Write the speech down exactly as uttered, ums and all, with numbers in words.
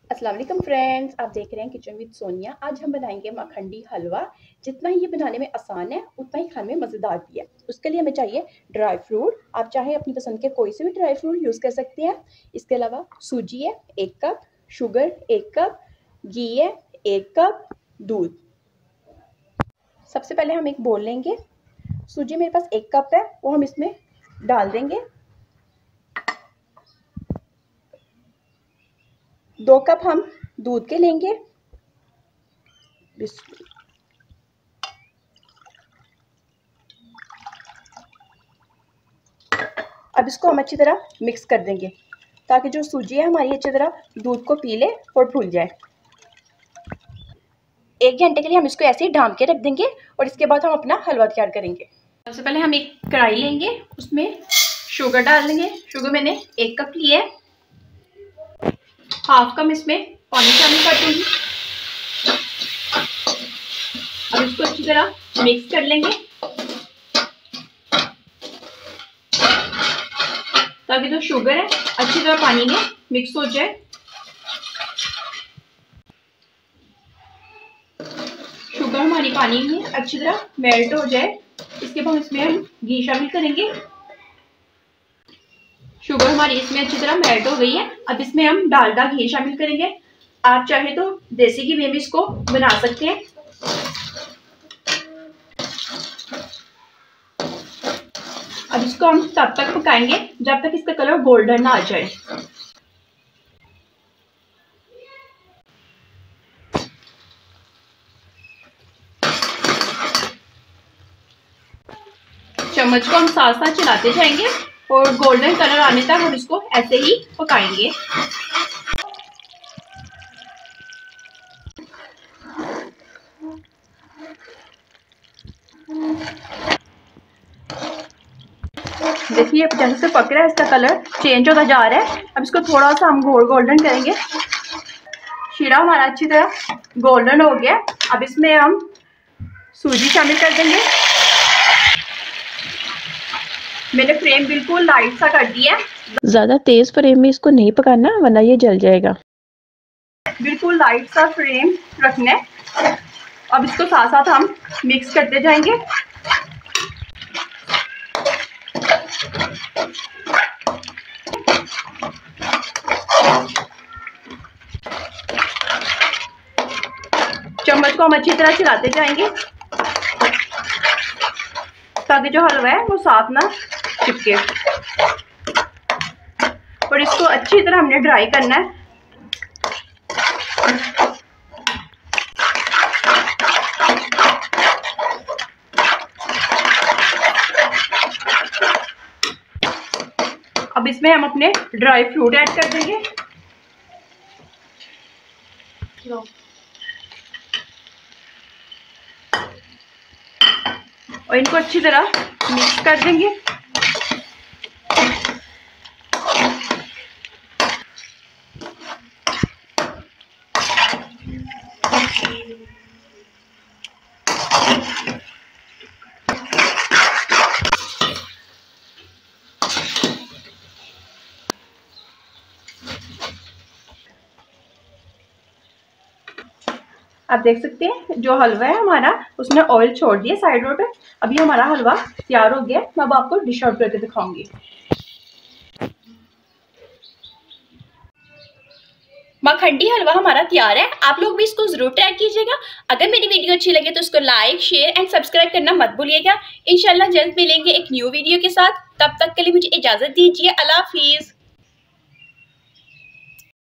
अस्सलाम वालेकुम फ्रेंड्स, आप देख रहे हैं किचन विद सोनिया। आज हम बनाएंगे मखंडी हलवा। जितना ही ये बनाने में आसान है उतना ही खाने में मज़ेदार भी है। उसके लिए हमें चाहिए ड्राई फ्रूट। आप चाहे अपनी पसंद के कोई से भी ड्राई फ्रूट यूज़ कर सकते हैं। इसके अलावा सूजी है एक कप, शुगर एक कप, घी है एक कप, दूध। सबसे पहले हम एक बोल लेंगे। सूजी मेरे पास एक कप है, वो हम इसमें डाल देंगे। दो कप हम दूध के लेंगे। अब इसको हम अच्छी तरह मिक्स कर देंगे ताकि जो सूजी है हमारी अच्छी तरह दूध को पी ले और फूल जाए। एक घंटे के लिए हम इसको ऐसे ही ढांप के रख देंगे और इसके बाद हम अपना हलवा तैयार करेंगे। सबसे पहले हम एक कढ़ाई लेंगे, उसमें शुगर डाल देंगे। शुगर मैंने एक कप ली है, हाफ कप इसमें पानी शामिल कर दूंगी। अब इसको अच्छी तरह मिक्स कर लेंगे ताकि जो शुगर है अच्छी तरह पानी में मिक्स हो जाए। शुगर हमारी पानी में अच्छी तरह मेल्ट हो जाए। इसके बाद इसमें हम घी शामिल करेंगे। शुगर हमारी इसमें अच्छी तरह मेल्ट हो गई है। अब इसमें हम डालडा घी शामिल करेंगे। आप चाहे तो देसी घी में भी इसको बना सकते हैं। अब इसको हम तब तक पकाएंगे जब तक इसका कलर गोल्डन ना आ जाए। चम्मच को हम साथ साथ चलाते जाएंगे और गोल्डन कलर आने तक हम इसको ऐसे ही पकाएंगे। देखिए जैसे से पक रहा है, इसका कलर चेंज होता जा रहा है। अब इसको थोड़ा सा हम गोल्ड गोल्डन करेंगे। शीरा हमारा अच्छी तरह गोल्डन हो गया। अब इसमें हम सूजी शामिल कर देंगे। मैंने फ्लेम बिल्कुल लाइट सा कर दिया है। ज्यादा तेज फ्लेम में इसको नहीं पकाना वरना ये जल जाएगा। बिल्कुल लाइट सा फ्लेम रखना है। अब इसको साथ साथ हम मिक्स करते जाएंगे। चम्मच को हम अच्छी तरह चलाते जाएंगे ताकि जो हलवा है वो साथ ना चिपके। और इसको अच्छी तरह हमने ड्राई करना है। अब इसमें हम अपने ड्राई फ्रूट ऐड कर देंगे और इनको अच्छी तरह मिक्स कर देंगे। आप देख सकते हैं जो हलवा है हमारा उसने ऑयल छोड़ दिया साइडों पे। अभी हमारा हलवा तैयार हो गया। मैं अब आपको डिश आउट करके दिखाऊंगी। मखंडी हलवा हमारा तैयार है। आप लोग भी इसको जरूर ट्राई कीजिएगा। अगर मेरी वीडियो अच्छी लगे तो इसको लाइक शेयर एंड सब्सक्राइब करना मत भूलिएगा। इंशाल्लाह जल्द मिलेंगे एक न्यू वीडियो के साथ। तब तक के लिए मुझे इजाजत दीजिए। अल्लाह हाफिज।